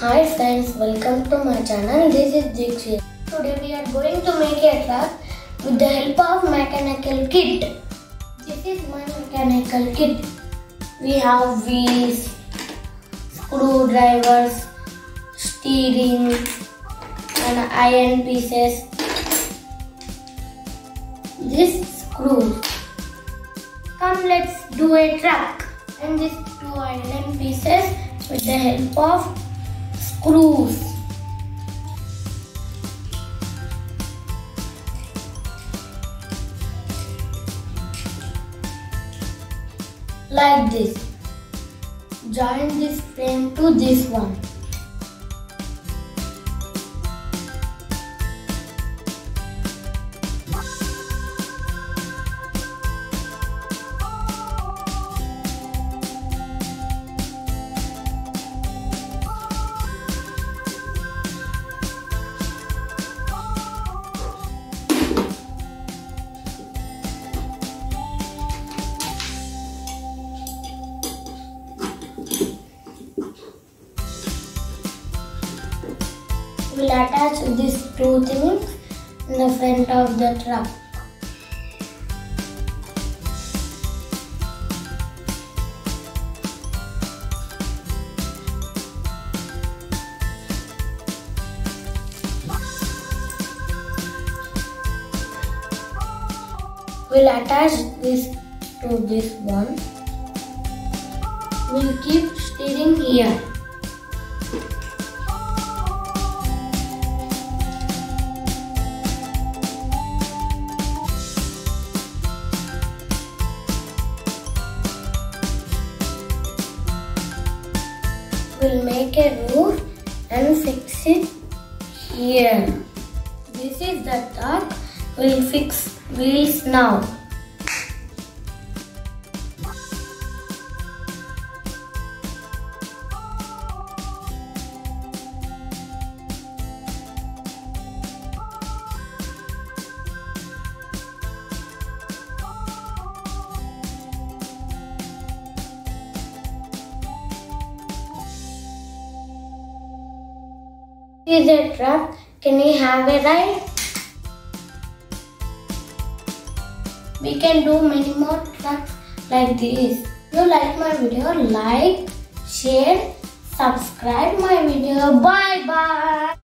Hi friends, welcome to my channel. This is Dixit. Today we are going to make a truck with the help of mechanical kit. This is my mechanical kit. We have wheels, screwdrivers, steering and iron pieces. This screws. Come, let's do a truck. And these two iron pieces with the help of screws. Like this. Join this frame to this one. We'll attach these two things in the front of the truck. We'll attach this to this one. We'll keep steering here. We'll make a roof and fix it here. This is the truck. We'll fix wheels now. This is a truck. Can we have a ride? We can do many more trucks like this. If you like my video, like, share, subscribe my video. Bye bye.